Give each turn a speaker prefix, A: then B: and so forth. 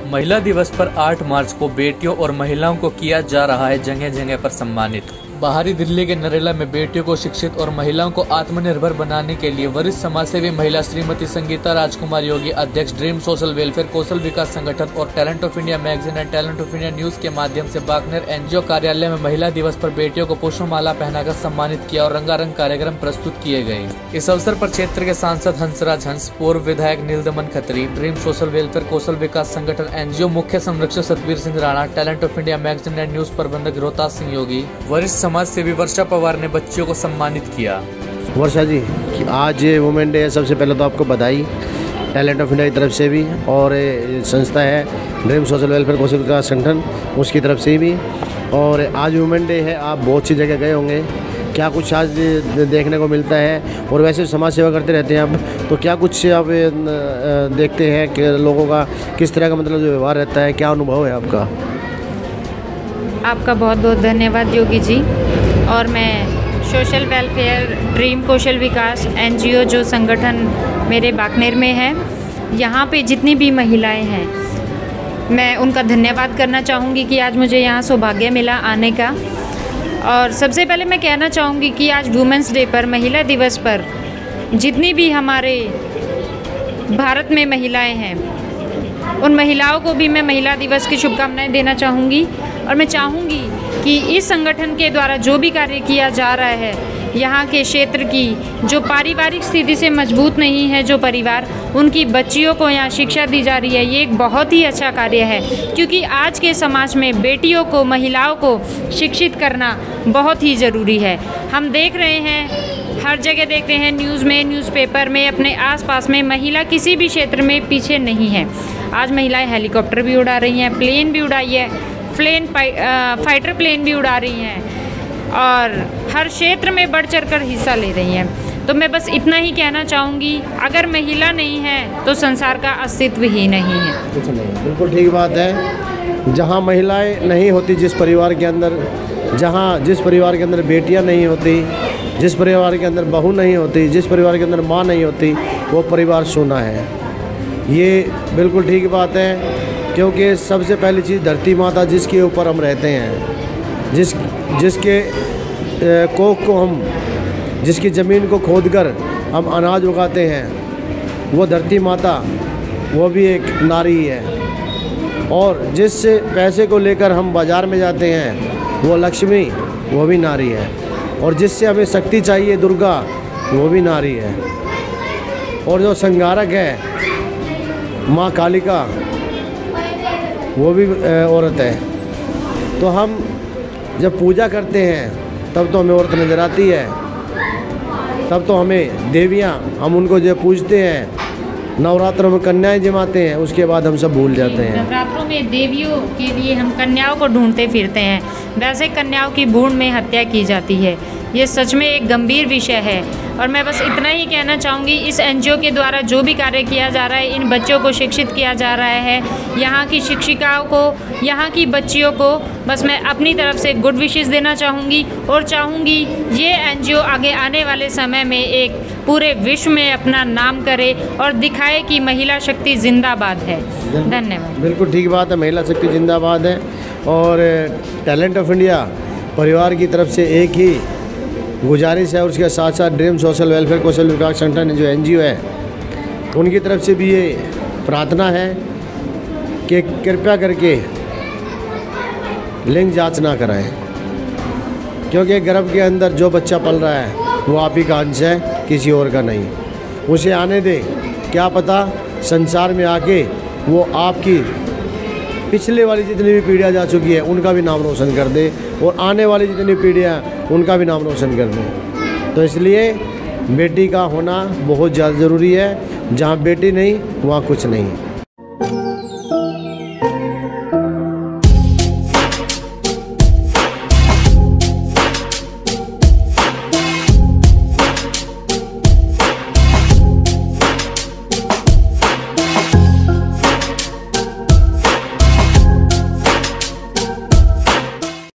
A: महिला दिवस पर 8 मार्च को बेटियों और महिलाओं को किया जा रहा है जगह जगह पर सम्मानित। बाहरी दिल्ली के नरेला में बेटियों को शिक्षित और महिलाओं को आत्मनिर्भर बनाने के लिए वरिष्ठ समाजसेवी महिला श्रीमती संगीता राजकुमार योगी, अध्यक्ष dream social welfare Kaushal Vikas Sangathan और talent of India magazine and talent of India news के माध्यम से बाकनेर एनजीओ कार्यालय में महिला दिवस पर बेटियों को पुष्पमाला पहनाकर सम्मानित किया और रंगारंग कार्यक्रम प्रस्तुत किए गए। इस अवसर पर क्षेत्र के सांसद हंसराज हंस, पूर्व विधायक Neeldaman Khatri, dream social welfare Kaushal Vikas Sangathan NGO मुख्य संरक्षक Satbir Singh Rana, talent of India magazine and news प्रबंधक रोहतास सिंह योगी, वरिष्ठ समाज सेवी वर्षा पवार ने बच्चियों को सम्मानित किया।
B: वर्षा जी, आज वुमेन डे है, सबसे पहले तो आपको बधाई टैलेंट ऑफ इंडिया की तरफ से भी, और संस्था है dream social welfare Kaushal Vikas Sangathan उसकी तरफ से भी। और आज वुमेन डे है, आप बहुत सी जगह गए होंगे, क्या कुछ आज देखने को मिलता है? और वैसे समाज सेवा करते रहते हैं आप, तो क्या कुछ आप देखते हैं कि लोगों का किस तरह का मतलब जो व्यवहार रहता है, क्या अनुभव है आपका?
C: आपका बहुत बहुत धन्यवाद योगी जी। और मैं social welfare dream Kaushal Vikas NGO जो संगठन मेरे बाकनेर में है, यहाँ पे जितनी भी महिलाएं हैं, मैं उनका धन्यवाद करना चाहूँगी कि आज मुझे यहाँ सौभाग्य मिला आने का। और सबसे पहले मैं कहना चाहूँगी कि आज वुमेंस डे पर, महिला दिवस पर, जितनी भी हमारे भारत में महिलाएं हैं, उन महिलाओं को भी मैं महिला दिवस की शुभकामनाएं देना चाहूँगी। और मैं चाहूँगी कि इस संगठन के द्वारा जो भी कार्य किया जा रहा है, यहाँ के क्षेत्र की जो पारिवारिक स्थिति से मजबूत नहीं है जो परिवार, उनकी बच्चियों को यहाँ शिक्षा दी जा रही है, ये एक बहुत ही अच्छा कार्य है। क्योंकि आज के समाज में बेटियों को, महिलाओं को शिक्षित करना बहुत ही ज़रूरी है। हम देख रहे हैं, हर जगह देखते हैं, न्यूज़ में, न्यूज़पेपर में, अपने आसपास में, महिला किसी भी क्षेत्र में पीछे नहीं है। आज महिलाएं हेलीकॉप्टर भी उड़ा रही हैं, प्लेन भी उड़ाई है, फाइटर प्लेन भी उड़ा रही हैं और हर क्षेत्र में बढ़ चढ़कर हिस्सा ले रही हैं। तो मैं बस इतना ही कहना चाहूँगी, अगर महिला नहीं है तो संसार का अस्तित्व ही नहीं है।
B: कुछ नहीं, बिल्कुल ठीक बात है। जहाँ महिलाएं नहीं होती, जिस परिवार के अंदर, जिस परिवार के अंदर बेटियाँ नहीं होती, जिस परिवार के अंदर बहू नहीं होती, जिस परिवार के अंदर माँ नहीं होती, वो परिवार सूना है। ये बिल्कुल ठीक बात है, क्योंकि सबसे पहली चीज़ धरती माता जिसके ऊपर हम रहते हैं, जिसके कोख को हम, जिसकी ज़मीन को खोदकर हम अनाज उगाते हैं, वो धरती माता, वो भी एक नारी है। और जिस पैसे को लेकर हम बाज़ार में जाते हैं, वो लक्ष्मी, वो भी नारी है। और जिससे हमें शक्ति चाहिए, दुर्गा, वो भी नारी है। और जो संहारक है, माँ कालिका, वो भी औरत है। तो हम जब पूजा करते हैं तब तो हमें औरत नज़र आती है, तब तो हमें देवियाँ, हम उनको जो पूजते हैं, नवरात्रों में कन्याएं जमाते हैं, उसके बाद हम सब भूल जाते हैं।
C: नवरात्रों में देवियों के लिए हम कन्याओं को ढूंढते फिरते हैं, वैसे कन्याओं की भ्रूण में हत्या की जाती है। ये सच में एक गंभीर विषय है। और मैं बस इतना ही कहना चाहूँगी, इस एनजीओ के द्वारा जो भी कार्य किया जा रहा है, इन बच्चों को शिक्षित किया जा रहा है, यहाँ की शिक्षिकाओं को, यहाँ की बच्चियों को बस मैं अपनी तरफ से गुड विशेस देना चाहूँगी। और चाहूँगी ये एनजीओ आगे आने वाले समय में एक पूरे विश्व में अपना नाम करे और दिखाए कि महिला शक्ति जिंदाबाद है। धन्यवाद।
B: बिल्कुल ठीक बात है, महिला शक्ति जिंदाबाद है। और टैलेंट ऑफ इंडिया परिवार की तरफ से एक ही गुजारिश है, और उसके साथ साथ dream social welfare Kaushal Vikas Sangathan जो एनजीओ है, उनकी तरफ से भी ये प्रार्थना है कि कृपया करके लिंग जांच ना कराएं, क्योंकि गर्भ के अंदर जो बच्चा पल रहा है वो आप ही का अंश है, किसी और का नहीं। उसे आने दें, क्या पता संसार में आके वो आपकी पिछले वाली जितनी भी पीढ़ियाँ जा चुकी है उनका भी नाम रोशन कर दे, और आने वाली जितनी पीढ़ियाँ उनका भी नाम रोशन कर दे। तो इसलिए बेटी का होना बहुत ज़्यादा ज़रूरी है। जहाँ बेटी नहीं, वहाँ कुछ नहीं।